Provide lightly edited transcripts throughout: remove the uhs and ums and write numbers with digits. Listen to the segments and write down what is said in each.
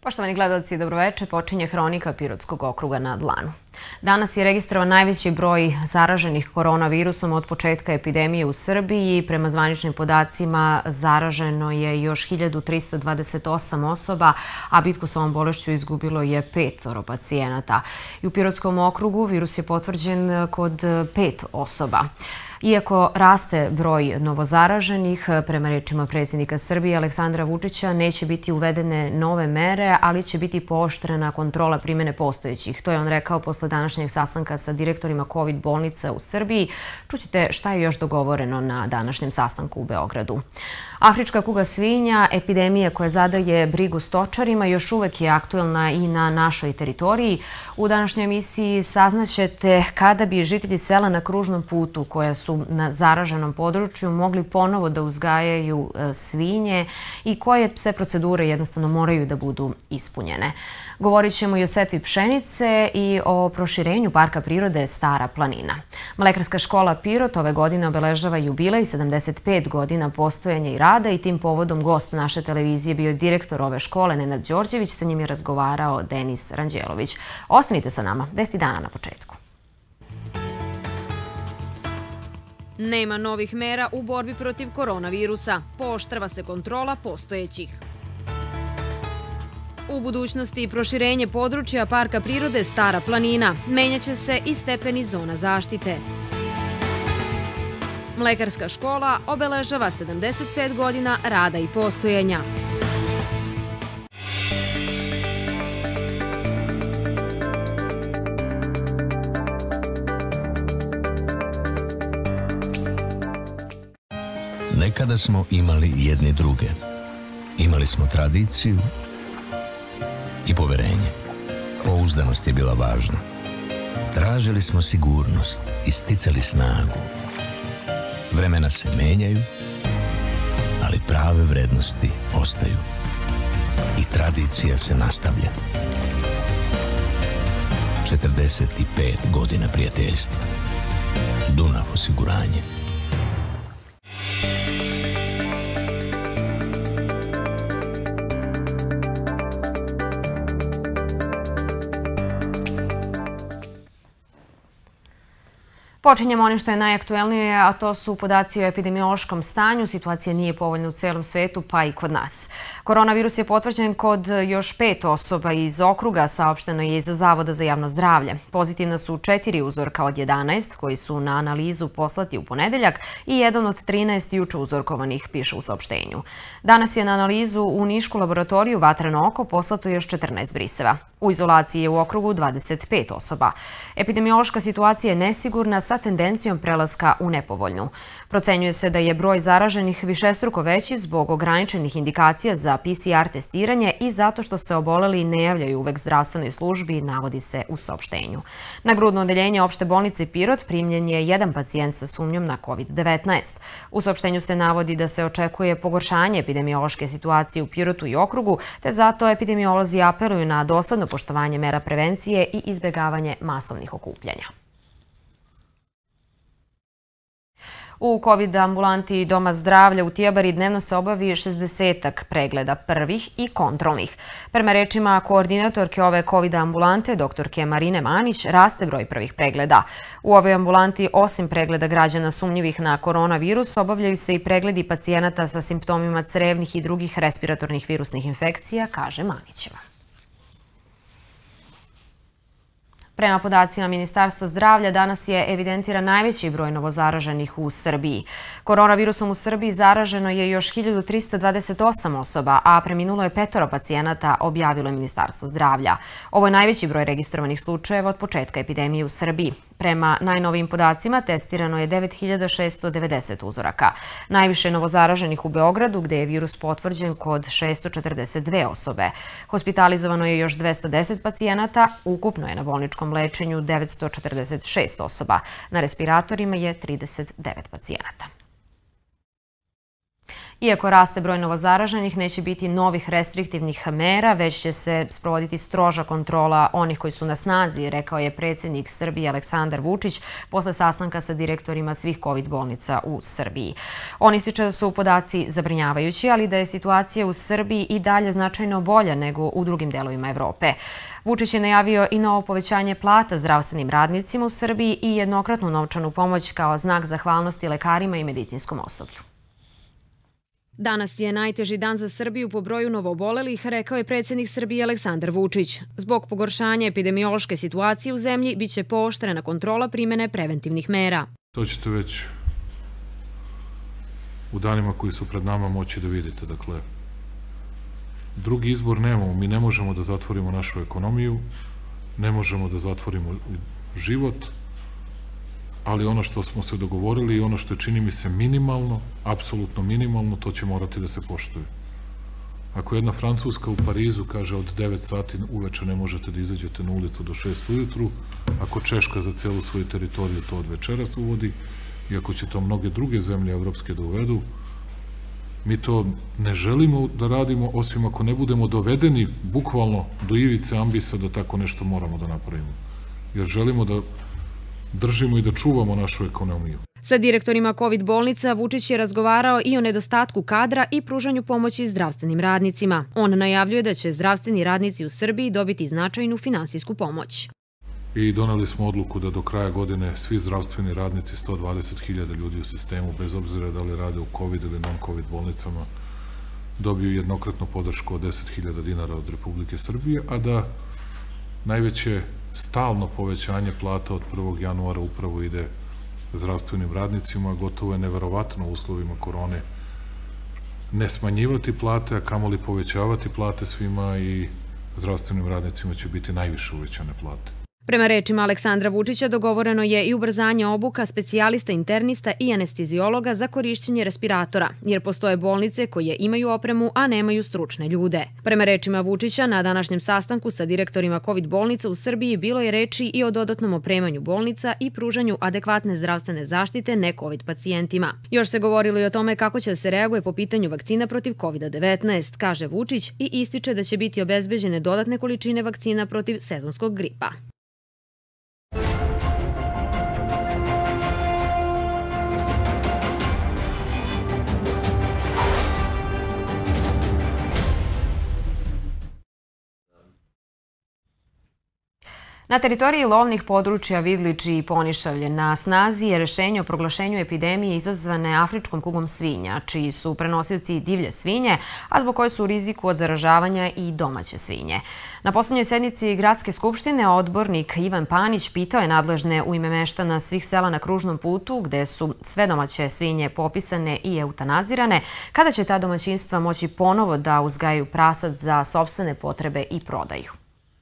Poštovani gledalci, dobroveče. Počinje hronika Pirotskog okruga na dlanu. Danas je registrovan najveći broj zaraženih koronavirusom od početka epidemije u Srbiji. Prema zvaničnim podacima zaraženo je još 1328 osoba, a bitku sa ovom bolešću izgubilo je 5 pacijenata. I u Pirotskom okrugu virus je potvrđen kod 5 osoba. Iako raste broj novozaraženih, prema rečima predsjednika Srbije Aleksandra Vučića, neće biti uvedene nove mere, ali će biti pooštrena kontrola primjene postojećih. To je on rekao posle današnjeg sastanka sa direktorima COVID bolnica u Srbiji. Čućete šta je još dogovoreno na današnjem sastanku u Beogradu. Afrička kuga svinja, epidemija koja zadaje brigu stočarima, još uvek je aktuelna i na našoj teritoriji. U današnjoj emisiji saznaćete kada bi žitelji sela na kružnom putu koja su na zaraženom području mogli ponovo da uzgajaju svinje i koje sve procedure jednostavno moraju da budu ispunjene. Govorit ćemo i o setvi pšenice i o proširenju Parka prirode Stara planina. Mlekarska škola Pirot ove godine obeležava jubilej 75 godina postojanja i rada i tim povodom gost naše televizije bio direktor ove škole Nenad Đorđević. Sa njim je razgovarao Denis Ranđelović. Ostanite sa nama. Vesti dana na početku. Nema novih mera u borbi protiv koronavirusa. Pooštrava se kontrola postojećih. U budućnosti proširenje područja Parka prirode Stara planina. Menjaće se i stepeni zona zaštite. Mlekarska škola obeležava 75 godina rada i postojanja. Nekada smo imali jedni druge. Imali smo tradiciju i poverenje. Pouzdanost je bila važna. Tražili smo sigurnost i sticali snagu. Vremena se menjaju, ali prave vrednosti ostaju. I tradicija se nastavlja. 45 godina prijateljstva. Dunav osiguranje. Počinjemo onim što je najaktuelnije, a to su podaci o epidemiološkom stanju. Situacija nije povoljna u celom svetu, pa i kod nas. Koronavirus je potvrđen kod još 5 osoba iz okruga, saopšteno je iz Zavoda za javno zdravlje. Pozitivna su 4 uzorka od 11 koji su na analizu poslati u ponedeljak i jedan od 13 juče uzorkovanih, piše u saopštenju. Danas je na analizu u Nišku laboratoriju Vatreno oko poslato još 14 briseva. U izolaciji je u okrugu 25 osoba. Epidemiološka situacija je nesigurna sa tendencijom prelaska u nepovoljnu. Procenjuje se da je broj zaraženih višestruko veći zbog ograničenih indikacija za PCR testiranje i zato što se oboleli ne javljaju uvek zdravstvenoj službi, navodi se u saopštenju. Na grudno odeljenje opšte bolnice Pirot primljen je jedan pacijent sa sumnjom na COVID-19. U saopštenju se navodi da se očekuje pogoršanje epidemiološke situacije u Pirotu i okrugu, te zato epidemiolozi apeluju na dosledno poštovanje mera prevencije i izbjegavanje masovnih okupljanja. U COVID ambulanti Doma zdravlja u Tijabari dnevno se obavi 60-ak pregleda prvih i kontrolnih. Prema rečima koordinatorke ove COVID ambulante, doktorke Marine Manić, raste broj prvih pregleda. U ovoj ambulanti, osim pregleda građana sumnjivih na koronavirus, obavljaju se i pregledi pacijenata sa simptomima crevnih i drugih respiratornih virusnih infekcija, kaže Manićeva. Prema podacima Ministarstva zdravlja, danas je evidentiran najveći broj novozaraženih u Srbiji. Koronavirusom u Srbiji zaraženo je još 1328 osoba, a preminulo je 5 pacijenata, objavilo je Ministarstvo zdravlja. Ovo je najveći broj registrovanih slučajeva od početka epidemije u Srbiji. Prema najnovijim podacima testirano je 9690 uzoraka. Najviše novozaraženih u Beogradu, gde je virus potvrđen kod 642 osobe. Hospitalizovano je još 210 pacijenata, ukupno je na bolničkom lečenju 946 osoba. Na respiratorima je 39 pacijenata. Iako raste broj novozaraženih, neće biti novih restriktivnih mera, već će se sprovoditi stroža kontrola onih koji su na snazi, rekao je predsjednik Srbije Aleksandar Vučić posle sastanka sa direktorima svih COVID bolnica u Srbiji. On ističe da su podaci zabrinjavajući, ali da je situacija u Srbiji i dalje značajno bolja nego u drugim delovima Evrope. Vučić je najavio i novo povećanje plata zdravstvenim radnicima u Srbiji i jednokratnu novčanu pomoć kao znak zahvalnosti lekarima i medicinskom osoblju. Danas je najteži dan za Srbiju po broju novoobolelih, rekao je predsjednik Srbije Aleksandar Vučić. Zbog pogoršanja epidemiološke situacije u zemlji biće pooštrena kontrola primjene preventivnih mera. To ćete već u danima koji su pred nama moći da vidite. Dakle, drugi izbor nemamo. Mi ne možemo da zatvorimo našu ekonomiju, ne možemo da zatvorimo život, ali ono što smo se dogovorili i ono što je, čini mi se, minimalno, apsolutno minimalno, to će morati da se poštuje. Ako jedna Francuska u Parizu kaže od 9 sati uveče ne možete da izađete na ulicu do 6 ujutru, ako Češka za celu svoju teritoriju to od večeras uvodi i ako će to mnoge druge zemlje evropske da uvedu, mi to ne želimo da radimo, osim ako ne budemo dovedeni bukvalno do ivice ambisa da tako nešto moramo da napravimo. Jer želimo da držimo i da čuvamo našu ekonomiju. Sa direktorima COVID bolnica Vučić je razgovarao i o nedostatku kadra i pružanju pomoći zdravstvenim radnicima. On najavljuje da će zdravstveni radnici u Srbiji dobiti značajnu finansijsku pomoć. I doneli smo odluku da do kraja godine svi zdravstveni radnici, 120.000 ljudi u sistemu, bez obzira da li rade u COVID ili non-COVID bolnicama, dobiju jednokratnu podršku od 10.000 dinara od Republike Srbije, a da najveće stalno povećanje plata od 1. januara upravo ide zdravstvenim radnicima. Gotovo je neverovatno u uslovima korone ne smanjivati plate, a kamoli povećavati plate svima, i zdravstvenim radnicima će biti najviše uvećane plate. Prema rečima Aleksandra Vučića, dogovoreno je i ubrzanje obuka specijalista internista i anestezijologa za korišćenje respiratora, jer postoje bolnice koje imaju opremu, a nemaju stručne ljude. Prema rečima Vučića, na današnjem sastanku sa direktorima COVID bolnica u Srbiji bilo je reči i o dodatnom opremanju bolnica i pružanju adekvatne zdravstvene zaštite ne-COVID pacijentima. Još se govorilo i o tome kako će se reaguje po pitanju vakcina protiv COVID-19, kaže Vučić, i ističe da će biti obezbeđene dodatne količine vakcina protiv sezonskog gripa. Na teritoriji lovnih područja Vidliči i Ponišavlje na snazi je rešenje o proglašenju epidemije izazvane afričkom kugom svinja, čiji su prenosioci divlje svinje, a zbog koje su u riziku od zaražavanja i domaće svinje. Na poslednjoj sednici Gradske skupštine odbornik Ivan Panić pitao je nadležne u ime meštana svih sela na kružnom putu, gde su sve domaće svinje popisane i eutanazirane, kada će ta domaćinstva moći ponovo da uzgajaju prasad za sopstvene potrebe i prodaju.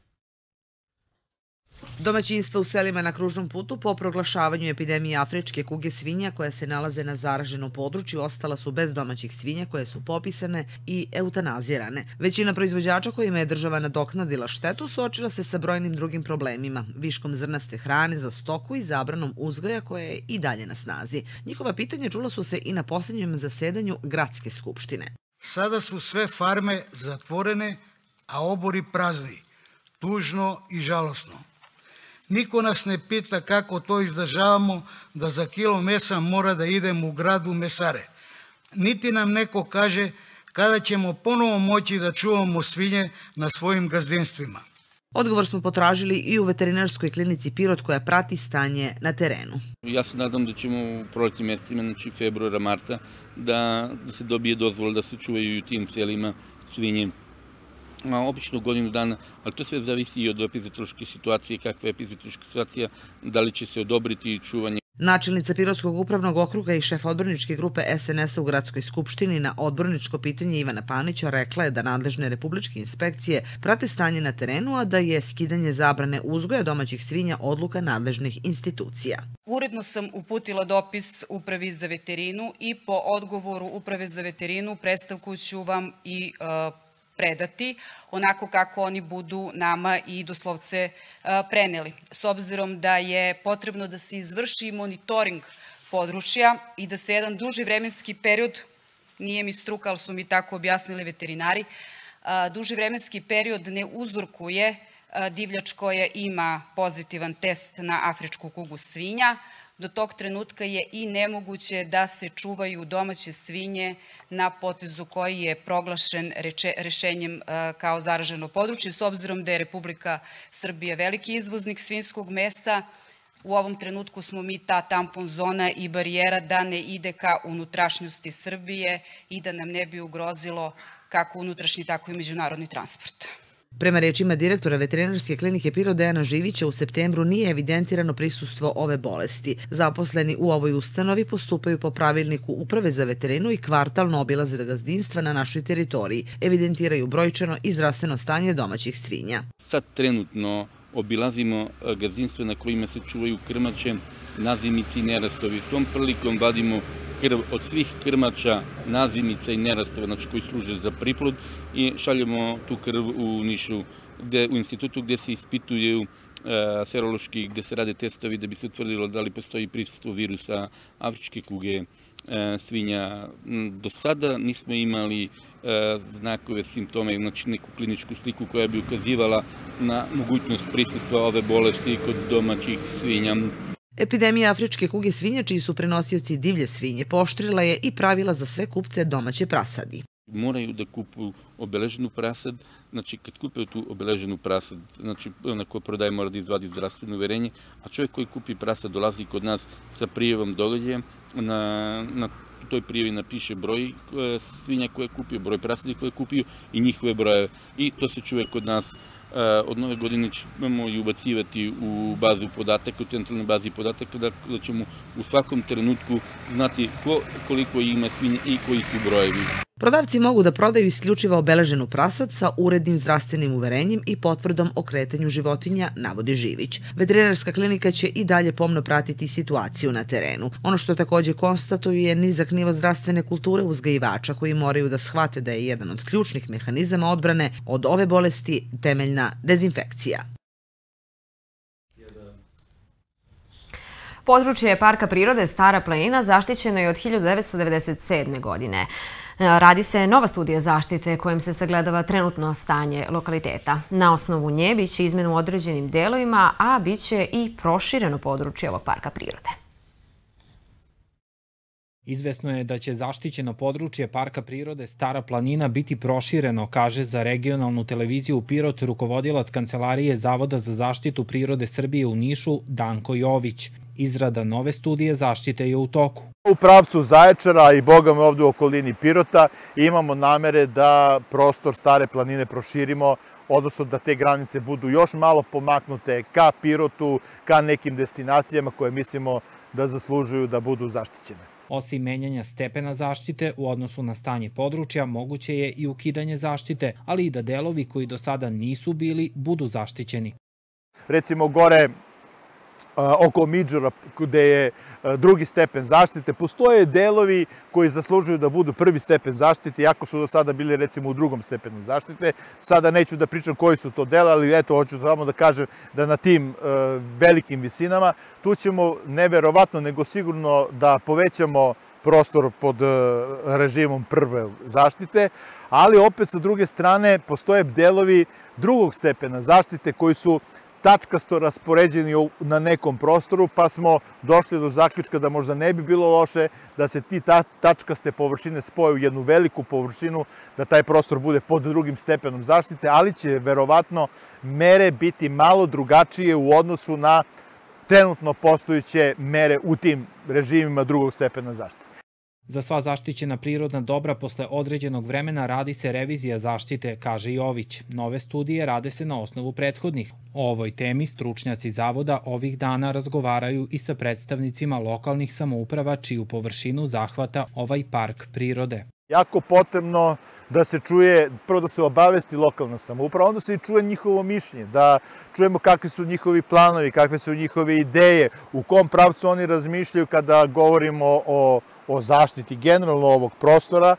Domaćinstva u selima na kružnom putu po proglašavanju epidemije afričke kuge svinja koja se nalaze na zaraženom području ostala su bez domaćih svinja koje su popisane i eutanazirane. Većina proizvođača kojima je država nadoknadila štetu suočila se sa brojnim drugim problemima, viškom zrnaste hrane za stoku i zabranom uzgoja koja je i dalje na snazi. Njihova pitanja čula su se i na posljednjem zasedanju Gradske skupštine. Sada su sve farme zatvorene, a obori prazni. Tužno i žalosno. Niko nas ne pita kako to izdržavamo da za kilo mesa mora da idemo u gradu mesare. Niti nam neko kaže kada ćemo ponovo moći da čuvamo svinje na svojim gazdinstvima. Odgovor smo potražili i u veterinarskoj klinici Pirot koja prati stanje na terenu. Ja se nadam da ćemo u proletnim mesecima, znači februara, marta, da se dobije dozvola da se čuvaju i u tim selima svinje. Obično godinu dana, ali to sve zavisi i od epizotološke situacije, kakva je epizotološka situacija, da li će se odobriti čuvanje. Načelnica Pirotskog upravnog okruga i šef odborničke grupe SNS-a u Gradskoj skupštini na odborničko pitanje Ivana Panića rekla je da nadležne republičke inspekcije prate stanje na terenu, a da je skidanje zabrane uzgoja domaćih svinja odluka nadležnih institucija. Uredno sam uputila dopis Upravi za veterinu i po odgovoru Uprave za veterinu predstavku ću vam i predati onako kako oni budu nama i doslovce preneli. S obzirom da je potrebno da se izvrši monitoring područja i da se jedan duži vremenski period nije mi struka, ali su mi tako objasnili veterinari, duži vremenski period ne uzorkuje divljač koja ima pozitivan test na afričku kugu svinja. Do tog trenutka je i nemoguće da se čuvaju domaće svinje na potezu koji je proglašen rešenjem kao zaraženo područje. S obzirom da je Republika Srbija veliki izvoznik svinjskog mesa, u ovom trenutku smo mi ta tampon zona i barijera da ne ide ka unutrašnjosti Srbije i da nam ne bi ugrozilo kako unutrašnji, tako i međunarodni transport. Prema rečima direktora veterinarske klinike Pirot Dejana Živića, u septembru nije evidentirano prisustvo ove bolesti. Zaposleni u ovoj ustanovi postupaju po pravilniku Uprave za veterinu i kvartalno obilaze gazdinstva na našoj teritoriji. Evidentiraju brojčano i zdravstveno stanje domaćih svinja. Sad trenutno obilazimo gazdinstva na kojima se čuvaju krmače, nazimici i nerastovi. Tom prilikom vadimo krv od svih krmača, nazimica i nerastova, znači koji služe za priplod, i šaljemo tu krv u Nišu, u institutu gde se ispituju serološki, gde se rade testovi da bi se utvrdilo da li postoji prisustvo virusa afričke kuge svinja. Do sada nismo imali znakove, simptome, znači neku kliničku sliku koja bi ukazivala na mogućnost prisustva ove bolesti kod domaćih svinja. Epidemija afričke kuge svinja, čiji su prenosioci divlje svinje, pooštrila je i pravila za sve kupce domaće prasadi. Moraju da kupuju obeleženu prasad, znači kad kupuju tu obeleženu prasad, znači ona koja prodaje mora da izvadi zdravstveno uverenje, a čovjek koji kupi prasad dolazi kod nas sa prijavom događaja, na toj prijavi napiše broj svinja koje je kupio, broj prasadi koje je kupio i njihove brojeve. I to se čuje kod nas. Od nove godine ćemo i ubacivati u bazu podataka, u centralnoj bazi podataka, da ćemo u svakom trenutku znati koliko ima svinja i koji su brojevi. Prodavci mogu da prodaju isključivo obeleženu prasad sa urednim zdravstvenim uverenjem i potvrdom o kretanju životinja, navodi Živić. Veterinarska klinika će i dalje pomno pratiti situaciju na terenu. Ono što takođe konstatuju je nizak nivo zdravstvene kulture uzgajivača koji moraju da shvate da je jedan od ključnih mehanizama odbrane od ove bolesti temeljna dezinfekcija. Područje Parka prirode Stara planina zaštićeno je od 1997. godine. Radi se nova studija zaštite kojom se sagledava trenutno stanje lokaliteta. Na osnovu nje biće izmena u određenim delovima, a biće i prošireno područje ovog parka prirode. Izvesno je da će zaštićeno područje Parka prirode Stara planina biti prošireno, kaže za regionalnu televiziju Pirot rukovodilac Kancelarije Zavoda za zaštitu prirode Srbije u Nišu Danko Jović. Izrada nove studije zaštite je u toku. U pravcu Zaječara i bogame ovde u okolini Pirota imamo namere da prostor Stare planine proširimo, odnosno da te granice budu još malo pomaknute ka Pirotu, ka nekim destinacijama koje mislimo da zaslužuju da budu zaštićene. Osim menjanja stepena zaštite u odnosu na stanje područja, moguće je i ukidanje zaštite, ali i da delovi koji do sada nisu bili budu zaštićeni. Recimo gore oko Midžora, gde je drugi stepen zaštite, postoje delovi koji zaslužuju da budu prvi stepen zaštite, iako su do sada bili recimo u drugom stepenu zaštite. Sada neću da pričam koji su to dela, ali eto, hoću samo da kažem da na tim velikim visinama tu ćemo neverovatno, nego sigurno da povećamo prostor pod režimom prve zaštite, ali opet sa druge strane postoje delovi drugog stepena zaštite koji su tačkasto raspoređeni na nekom prostoru, pa smo došli do zaključka da možda ne bi bilo loše da se ti tačkaste površine spoje u jednu veliku površinu, da taj prostor bude pod drugim stepenom zaštite, ali će verovatno mere biti malo drugačije u odnosu na trenutno postojeće mere u tim režimima drugog stepena zaštite. Za sva zaštićena prirodna dobra posle određenog vremena radi se revizija zaštite, kaže Jović. Nove studije rade se na osnovu prethodnih. O ovoj temi stručnjaci zavoda ovih dana razgovaraju i sa predstavnicima lokalnih samouprava čiju površinu zahvata ovaj park prirode. Jako potrebno da se čuje, prvo da se obavesti lokalna samouprava, onda se i čuje njihovo mišljenje, da čujemo kakvi su njihovi planovi, kakve su njihove ideje, u kom pravcu oni razmišljaju kada govorimo o zaštiti generalno ovog prostora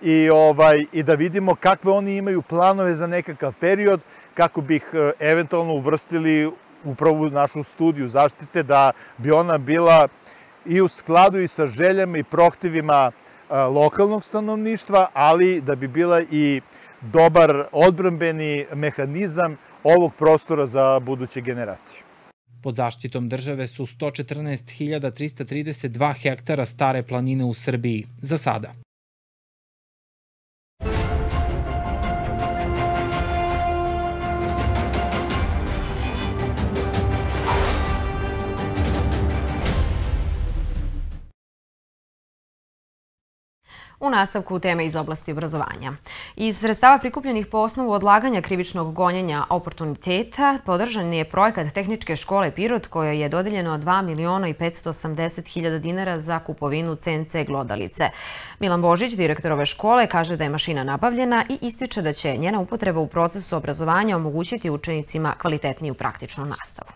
i da vidimo kakve oni imaju planove za nekakav period, kako bi ih eventualno uvrstili upravo u našu studiju zaštite, da bi ona bila i u skladu i sa željama i prohtevima lokalnog stanovništva, ali da bi bila i dobar odbrambeni mehanizam ovog prostora za buduće generacije. Pod zaštitom države su 114.332 hektara stare planine u Srbiji, za sada. U nastavku teme iz oblasti obrazovanja. Iz sredstava prikupljenih po osnovu odlaganja krivičnog gonjenja oportuniteta podržan je projekat Tehničke škole Pirot kojoj je dodeljeno 2.580.000 dinara za kupovinu CNC glodalice. Milan Božić, direktor ove škole, kaže da je mašina nabavljena i ističe da će njena upotreba u procesu obrazovanja omogućiti učenicima kvalitetniju praktičnu nastavu.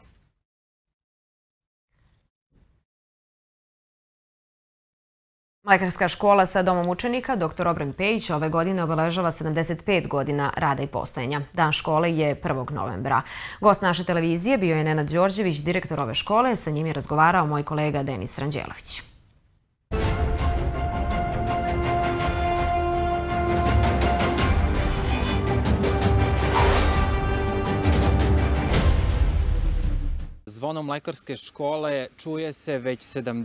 Mlekarska škola sa domom učenika Dr. Obren Pejić ove godine obeležava 75 godina rada i postojanja. Dan škole je 1. novembra. Gost naše televizije bio je Nenad Đorđević, direktor ove škole. Sa njim je razgovarao moj kolega Denis Ranđelović. Zvono Mlekarske škole čuje se već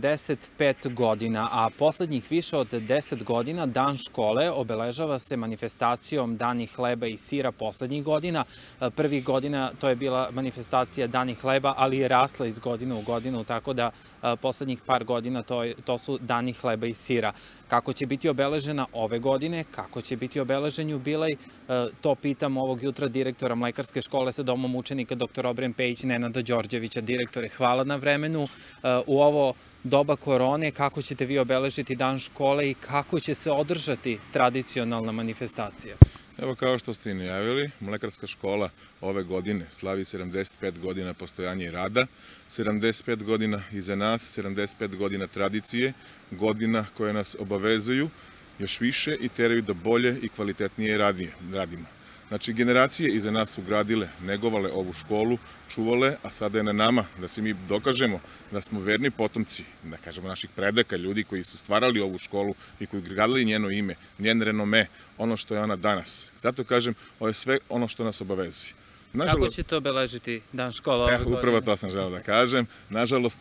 75 godina, a poslednjih više od 10 godina Dan škole obeležava se manifestacijom Dani hleba i sira poslednjih godina. Prvih godina to je bila manifestacija Dani hleba, ali je rasla iz godine u godinu, tako da poslednjih par godina to su Dani hleba i sira. Kako će biti obeležena ove godine, kako će biti obeležen jubilej, to pitam ovog jutra direktora Mlekarske škole sa domom učenika Dr. Obren Pejić, Nenada Đorđevića. Direktore, hvala na vremenu. U ovo doba korone, kako ćete vi obeležiti Dan škole i kako će se održati tradicionalna manifestacija? Evo, kao što ste i najavili, Mlekarska škola ove godine slavi 75 godina postojanja i rada, 75 godina iza nas, 75 godina tradicije, godina koje nas obavezuju još više i teraju da bolje i kvalitetnije radimo. Znači, generacije iza nas su gradile, negovale ovu školu, čuvale, a sada je na nama da se mi dokažemo da smo verni potomci, da kažemo naših predaka, ljudi koji su stvarali ovu školu i koji gradili njeno ime, njen renome, ono što je ona danas. Zato kažem, ovo je sve ono što nas obavezuje. Kako ćete obeležiti Dan škola ove godine? Upravo to sam želeo da kažem. Nažalost,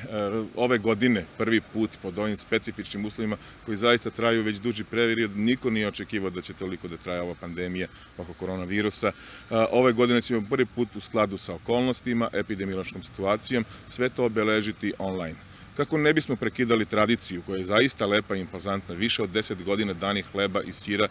ove godine, prvi put pod ovim specifičnim uslovima koji zaista traju već duži period, niko nije očekivao da će toliko da traje ova pandemija oko koronavirusa. Ove godine ćemo prvi put u skladu sa okolnostima, epidemiološkom situacijom, sve to obeležiti online. Kako ne bismo prekidali tradiciju koja je zaista lepa i impozantna, više od 10 godina Dani hleba i sira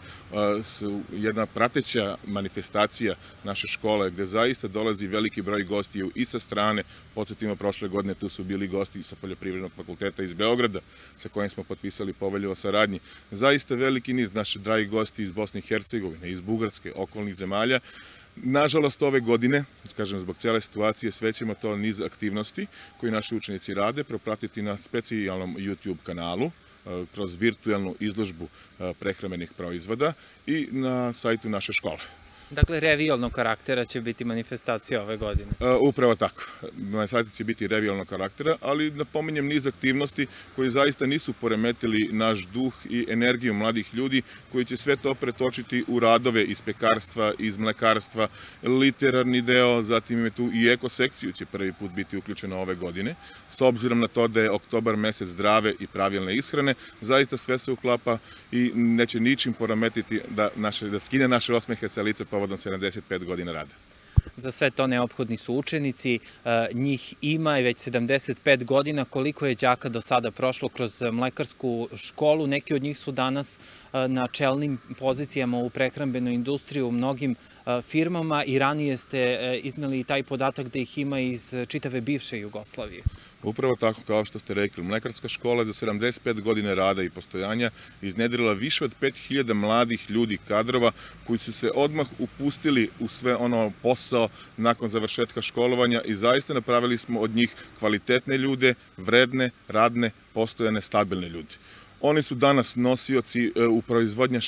su jedna prateća manifestacija naše škole gde zaista dolazi veliki broj gostiju i sa strane, podsjetimo prošle godine tu su bili gosti sa Poljoprivrednog fakulteta iz Beograda sa kojim smo potpisali povelju o saradnji. Zaista veliki niz naši dragi gosti iz Bosne i Hercegovine, iz Bugarske, okolnih zemalja. Nažalost, ove godine, kažem zbog cijele situacije, sve ćemo to niz aktivnosti koji naši učenici rade propratiti na specijalnom YouTube kanalu kroz virtualnu izložbu prehrambenih proizvoda i na sajtu naše škole. Dakle, revijalnog karaktera će biti manifestacija ove godine. Upravo tako. Manifestacija će biti revijalnog karaktera, ali napominjem niz aktivnosti koji zaista nisu poremetili naš duh i energiju mladih ljudi koji će sve to pretočiti u radove iz pekarstva, iz mlekarstva, literarni deo, zatim je tu i ekosekciju će prvi put biti uključena ove godine. S obzirom na to da je oktobar mesec zdrave i pravilne ishrane, zaista sve se uklapa i neće ničim poremetiti da skine naše osmehe sa lica povodom 75 godina rada. Za sve to neophodni su učenici, njih ima i već 75 godina. Koliko je đaka do sada prošlo kroz Mlekarsku školu? Neki od njih su danas na čelnim pozicijama u prehrambenoj industriji u mnogim firmama i ranije ste izneli i taj podatak da ih ima iz čitave bivše Jugoslavije. Upravo tako kao što ste rekli, Mlekarska škola za 75 godina rada i postojanja iznedrila više od 5000 mladih ljudi, kadrova, koji su se odmah upustili u sve ono posao nakon završetka školovanja i zaista napravili smo od njih kvalitetne ljude, vredne, radne, postojane, stabilne ljude. Oni su danas nosioci u proizvodnja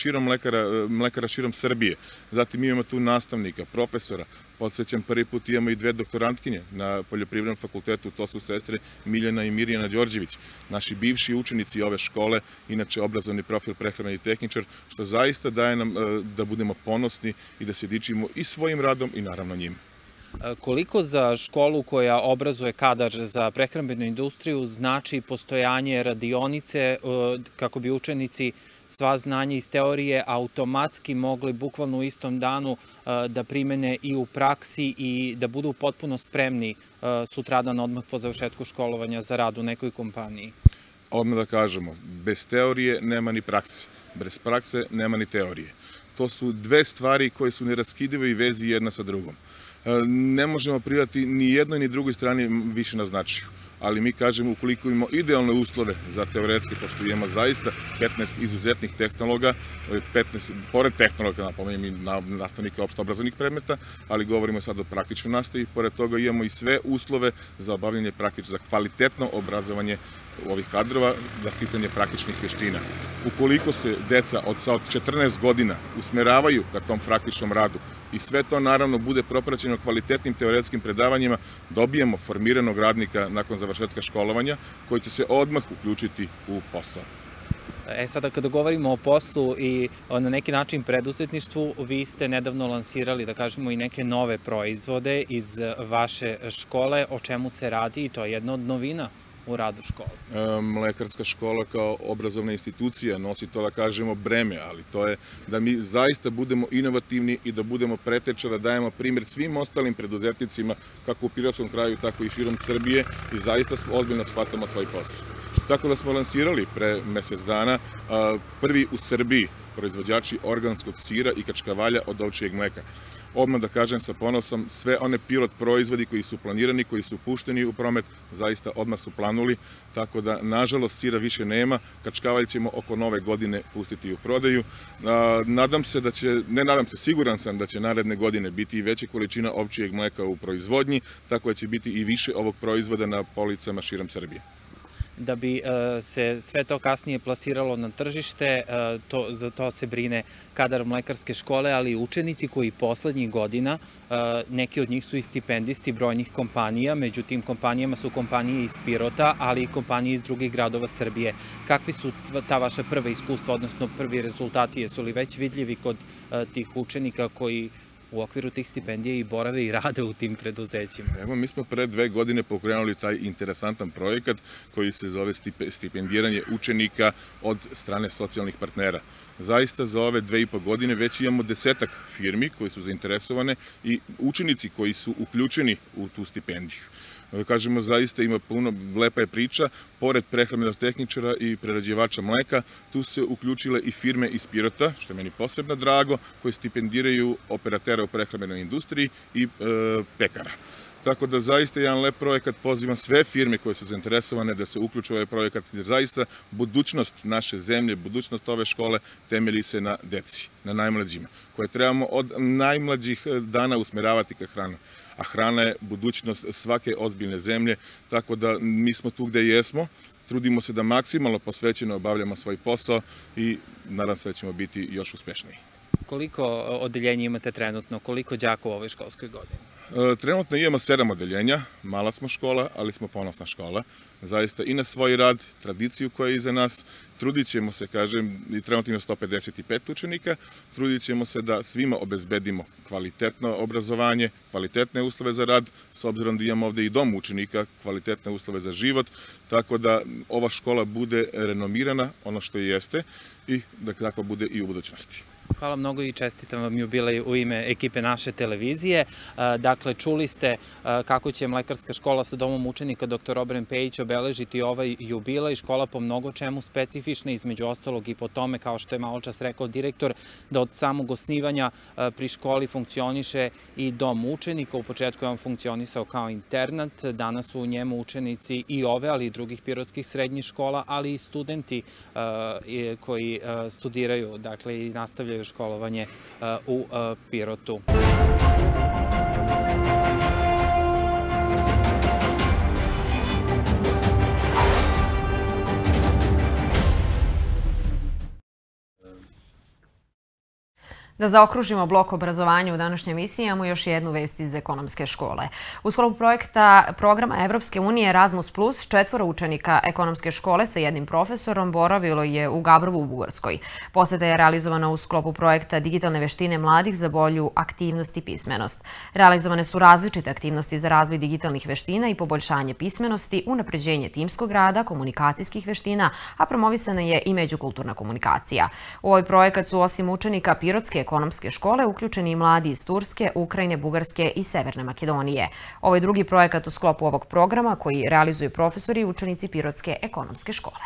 mlekara širom Srbije. Zatim imamo tu nastavnika, profesora. Podsjećam, prvi put imamo i 2 doktorantkinje na Poljoprivrednom fakultetu, to su sestre Miljana i Mirjana Đorđević, naši bivši učenici ove škole, inače obrazovni profil prehrambeni tehničar, što zaista daje nam da budemo ponosni i da se dičimo i svojim radom i naravno njim. Koliko za školu koja obrazuje kadar za prehrambenu industriju znači postojanje radionice kako bi učenici sva znanja iz teorije automatski mogli bukvalno u istom danu da primene i u praksi i da budu potpuno spremni sutradan odmah po završetku školovanja za rad u nekoj kompaniji? Odmah da kažemo, bez teorije nema ni prakse, bez prakse nema ni teorije. To su 2 stvari koje su neraskidive i vezi jedna sa drugom. Ne možemo pridati ni jednoj ni drugoj strani više na značaju, ali mi kažemo ukoliko imamo idealne uslove za teoretske, pošto imamo zaista 15 izuzetnih tehnologa, 15, pored tehnologa, napomenem i nastavnika opšte obrazovnih predmeta, ali govorimo sad o praktičnoj nastavi, pored toga imamo i sve uslove za obavljanje za kvalitetno obrazovanje ovih kadrova, za sticanje praktičnih veština. Ukoliko se deca od 14 godina usmeravaju ka tom praktičnom radu i sve to naravno bude propraćeno kvalitetnim teoretskim predavanjima, dobijemo formiranog radnika nakon završetka školovanja koji će se odmah uključiti u posao. Sada kada govorimo o poslu i na neki način preduzetništvu, vi ste nedavno lansirali, da kažemo, i neke nove proizvode iz vaše škole. O čemu se radi i to je jedna od novina u radu škole? Mlekarska škola kao obrazovna institucija nosi to, da kažemo, breme, ali to je da mi zaista budemo inovativni i da budemo preteča, da dajemo primjer svim ostalim preduzetnicima, kako u Pirotskom kraju, tako i širom Srbije, i zaista ozbiljno shvatamo svoj posao. Tako da smo lansirali pre mesec dana prvi u Srbiji proizvođači organskog sira i kačkavalja od ovčijeg mleka. Odmah da kažem sa ponosom, sve one pilot proizvodi koji su planirani, koji su pušteni u promet, zaista odmah su planuli, tako da, nažalost, sira više nema, kačkavalj ćemo oko nove godine pustiti u prodaju. Nadam se da će, ne nadam se, siguran sam da će naredne godine biti i veća količina ovčijeg mleka u proizvodnji, tako da će biti i više ovog proizvoda na policama širom Srbije. Da bi se sve to kasnije plasiralo na tržište, za to se brine kadar mlekarske škole, ali i učenici koji poslednjih godina, neki od njih su i stipendisti brojnih kompanija, među tim kompanijama su kompanije iz Pirota, ali i kompanije iz drugih gradova Srbije. Kakvi su ta vaša prva iskustva, odnosno prvi rezultati? Jesu li već vidljivi kod tih učenika koji u okviru tih stipendija i borave i rade u tim preduzećima? Evo, mi smo pre 2 godine pokrenuli taj interesantan projekat koji se zove stipendiranje učenika od strane socijalnih partnera. Zaista za ove 2,5 godine već imamo 10-ak firmi koji su zainteresovane i učenici koji su uključeni u tu stipendiju. Kažemo, zaista ima puno, lepa je priča, pored prehrambenog tehničara i prerađivača mleka, tu se uključile i firme iz Pirota, što je meni posebno drago, koji stipendiraju operatera u prehrambenoj industriji i pekara. Tako da zaista jedan lep projekat, pozivam sve firme koje su zainteresovane da se uključu u ovaj projekat, jer zaista budućnost naše zemlje, budućnost ove škole temelji se na deci, na najmlađima, koje trebamo od najmlađih dana usmeravati ka hranu. A hrana je budućnost svake ozbiljne zemlje, tako da mi smo tu gde jesmo, trudimo se da maksimalno posvećeno obavljamo svoj posao i nadam se da ćemo biti još uspešniji. Koliko odeljenja imate trenutno, koliko đaka u ovoj školskoj godini? Trenutno imamo 7 odeljenja, mala smo škola, ali smo ponosna škola. Zaista i na svoj rad, tradiciju koja je iza nas, trudit ćemo se, kažem, i trenutno imamo 155 učenika, trudit ćemo se da svima obezbedimo kvalitetno obrazovanje, kvalitetne uslove za rad, s obzirom da imamo ovde i dom učenika, kvalitetne uslove za život, tako da ova škola bude renomirana, ono što i jeste, i da tako bude i u budućnosti. Hvala mnogo i čestitam vam jubilej u ime ekipe naše televizije. Dakle, čuli ste kako će Mlekarska škola sa domom učenika dr. Obren Pejić obeležiti ovaj jubilej. Škola po mnogo čemu specifična, između ostalog i po tome, kao što je malo čas rekao direktor, da od samog osnivanja pri školi funkcioniše i dom učenika. U početku je on funkcionisao kao internat. Danas su u njemu učenici i ove, ali i drugih pirotskih srednjih škola, ali i studenti koji studiraju, dakle, i nastavljaju školovanje u Pirotu. Da zaokružimo blok obrazovanja u današnjoj emisiji, imamo još jednu vest iz ekonomske škole. U sklopu programa Evropske unije Erasmus+, 4 učenika ekonomske škole sa jednim profesorom boravilo je u Gabrovu u Bugarskoj. Poseta je realizovana u sklopu projekta Digitalne veštine mladih za bolju aktivnost i pismenost. Realizovane su različite aktivnosti za razvoj digitalnih veština i poboljšanje pismenosti, unapređenje timskog rada, komunikacijskih veština, a promovisana je i međukulturna komunikacija. U ovaj projekat su osim učenika Pirotske ekonomske škole uključeni i mladi iz Turske, Ukrajine, Bugarske i Severne Makedonije. Ovo je drugi projekat u sklopu ovog programa koji realizuju profesori i učenici Pirotske ekonomske škole.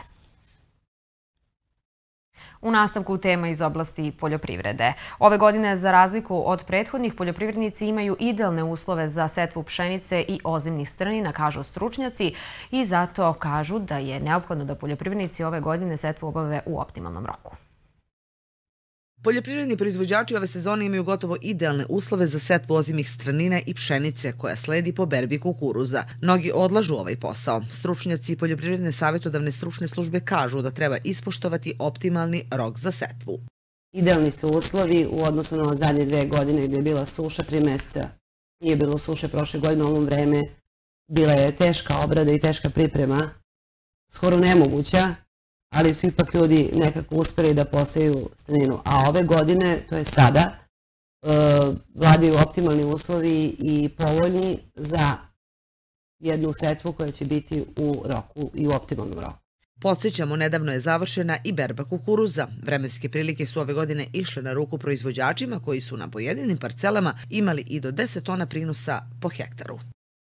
U nastavku tema iz oblasti poljoprivrede. Ove godine, za razliku od prethodnih, poljoprivrednici imaju idealne uslove za setvu pšenice i ozimnih strnina, kažu stručnjaci, i zato kažu da je neophodno da poljoprivrednici ove godine setvu obave u optimalnom roku. Poljoprivredni proizvođači ove sezone imaju gotovo idealne uslove za setvu ozimih strnina i pšenice koja sledi po berbi kukuruza. Mnogi odlažu ovaj posao. Stručnjaci poljoprivredne savjetodavne stručne službe kažu da treba ispoštovati optimalni rok za setvu. Idealni su uslovi u odnosu na zadnje 2 godine gdje je bila suša, 3 meseca nije bilo suše prošle godine, u ovom vreme bila je teška obrada i teška priprema, skoro nemoguća, ali su ipak ljudi nekako uspeli da poseju strninu. A ove godine, to je sada, vladaju optimalni uslovi i povoljni za jednu setvu koja će biti u roku i u optimalnom roku. Podsjećamo, nedavno je završena i berba kukuruza. Vremenske prilike su ove godine išle na ruku proizvođačima koji su na pojedinim parcelama imali i do 10 tona prinosa po hektaru.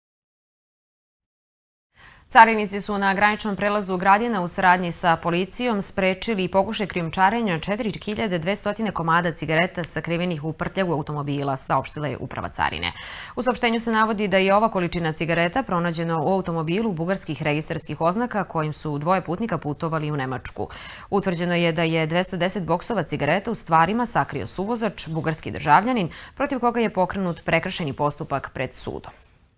Carinici su na graničnom prelazu Gradina u saradnji sa policijom sprečili pokušaj krijumčarenja 4200 komada cigareta sakrivenih u prtljagu automobila, saopštila je Uprava carine. U saopštenju se navodi da je ova količina cigareta pronađena u automobilu bugarskih registarskih oznaka kojim su 2 putnika putovali u Nemačku. Utvrđeno je da je 210 boksova cigareta u stvarima sakrio suvozač, bugarski državljanin, protiv koga je pokrenut prekršajni postupak pred sudom.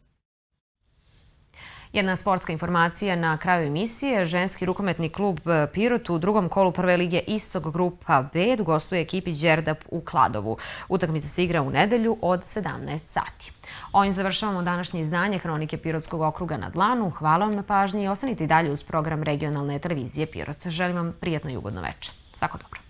Jedna sportska informacija na kraju emisije. Ženski rukometni klub Pirot u drugom kolu prve lige Istok grupa B gostuje ekipi Đerdap u Kladovu. Utakmica se igra u nedelju od 17 sati. Ovim završavamo današnje izdanje Hronike Pirotskog okruga na dlanu. Hvala vam na pažnji i ostanite i dalje uz program regionalne televizije Pirot. Želim vam prijatno i ugodno večer. Svako dobro.